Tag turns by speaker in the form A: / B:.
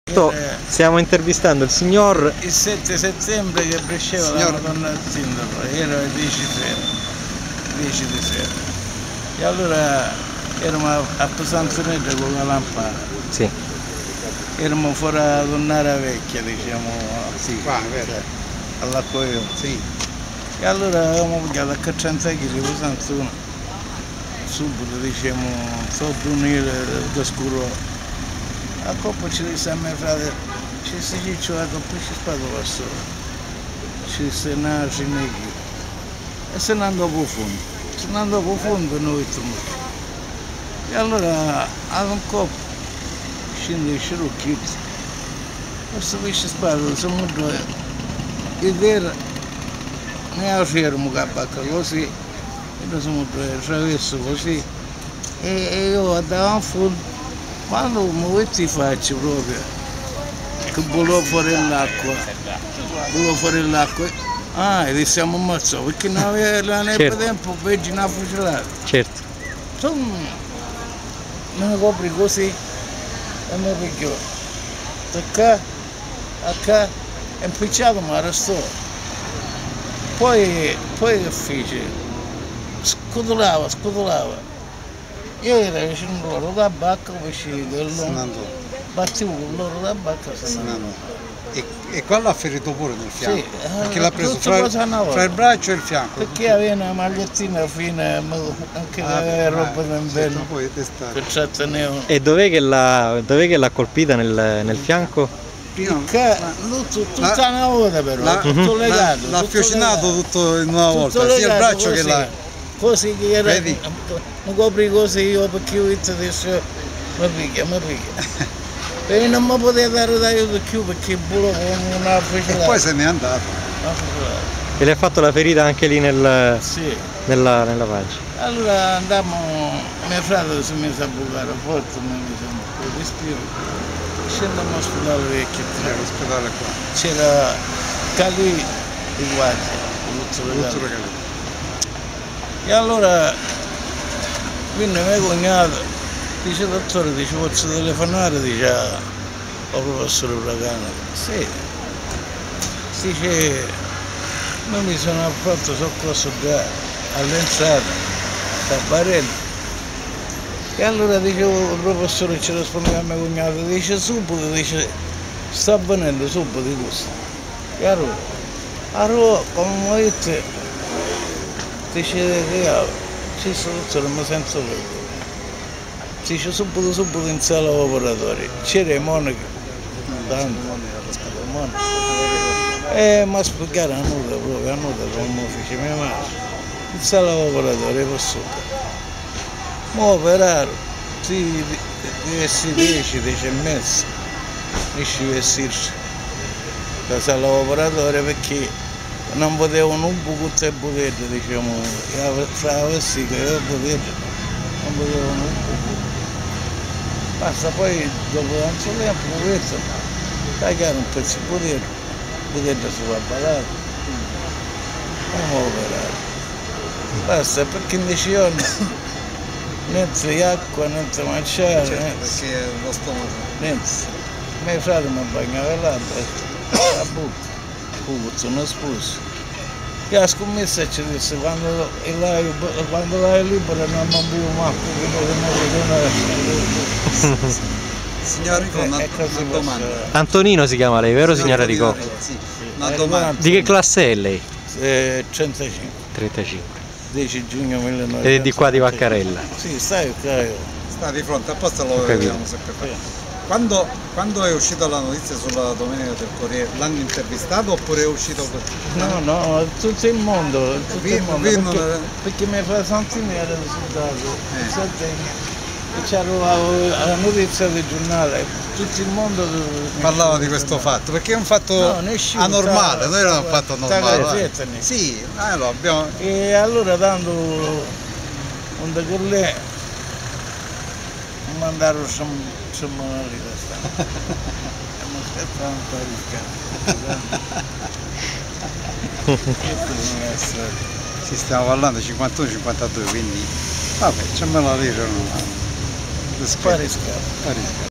A: Stiamo intervistando il signor...
B: Il 7 settembre che cresceva la Madonna del Sindaco, era le 10 di sera. E allora eravamo a Pesanzoneggia con la lampada.
A: Sì.
B: Eravamo fuori a Donnara Vecchia, diciamo,
C: Sì, qua, vero.
B: all'acquaio.
C: Sì.
B: E allora avevamo pigliato a caccianza di Pesanzone. Subito diciamo, sotto un'ira da scuro. A coppa ci disse a mio fratello, ci si dice che poi ci spado la sola. Ci si nasce negli. E se ne andò a fondo. Se ne andò a fondo noi torniamo. E allora ad un coppo scende i scirucchietti. Questo pesce spado, siamo due. E vera, ne ha fermo capacca così. E noi siamo due attraverso così. E io andavo a fondo. Quando mi faccio proprio, che volevo fare l'acqua, e li siamo ammazzati, perché non aveva neanche tempo per una fucilata.
A: Certo.
B: Insomma, me ne copri così e mi picchiò. Da qua, e impicciato mi arrestò. Poi che fece? Scutolava. Io ero vicino a loro da bacca, battevo con loro da bacca, se ne andò.
C: E qua l'ha ferito pure nel fianco?
B: Sì,
C: perché l'ha preso fra il braccio e il fianco?
B: Perché aveva una magliettina fine, anche roba d'inverno, che ci attenevano.
A: E dov'è che l'ha colpita nel fianco?
B: Tutta una volta però, tutto legato.
C: L'ha fiocinato tutto in una volta, sia il braccio che la...
B: Così che era, mi copri così io perché io adesso mi picchia. E non mi poteva dare d'aiuto più perché volevo con una fucilata.
C: E poi se n'è andato.
A: E le ha fatto la ferita anche lì nella pancia?
B: Allora andammo, mio fratello si è messo a bucare forte, mi mise un respiro. Scendammo all'ospedale vecchio.
C: L'ospedale qua.
B: C'era Calì di Guardia,
C: Luzzolo Calì.
B: E allora venne mio cognato, dice dottore, posso telefonare, dice al professore Uragano. Sì. Dice, non mi sono fatto soccorso all'entrata, da Barelli. E allora dicevo, il professore ci rispondeva a mio cognato, dice subito, sta avvenendo subito di questo. E allora, come ho detto, dice che ci sono, mi sento vedo. Dice subito in sala operatoria. C'era i monaci, e mi ha spiegato a nuda come fece mia madre. In sala operatoria per sopra. Mi operarono, sì, diversi 10 e mezzo, riesci a vestirsi da sala operatoria perché non potevano un buco e bottiglia, diciamo, fra la vestita e la bottiglia, non potevano un buco. Basta poi, dopo tanto tempo, questo, tagliare un pezzo di bottiglia sulla balata, non operare. Basta, perché in 10 giorni niente acqua, niente mangiare,
C: perché lo stomaco.
B: Niente. Mio fratello mi bagnava l'altra, la bocca. Sono sposo. E la scommessa ci disse quando l'hai libera non vivo manco
C: Signor Rico, una domanda.
A: Antonino si chiama lei, vero signora Rico?
C: Sì, una domanda.
A: Di che classe è lei?
B: 35.
A: 35.
B: 10 giugno 1900.
A: Ed è di qua di Vaccarella?
B: Sì, stai qua.
C: Sta di fronte, apposta lo vediamo sempre qua. Quando è uscita la notizia sulla domenica del Corriere, l'hanno intervistato oppure è uscito così?
B: No, tutto il mondo, perché mi fa sentire era risultato, e c'avevo la notizia del giornale, tutto il mondo
C: parlava di questo fatto, perché è un fatto anormale, noi era un fatto anormale. Sì, lo abbiamo.
B: E allora dando un decollè, mi mandarono insomma una rivista. Mi aspettavo un po' di scambio.
C: Si stiamo parlando 51-52, quindi vabbè, c'è me la dire.
B: Spari scappa.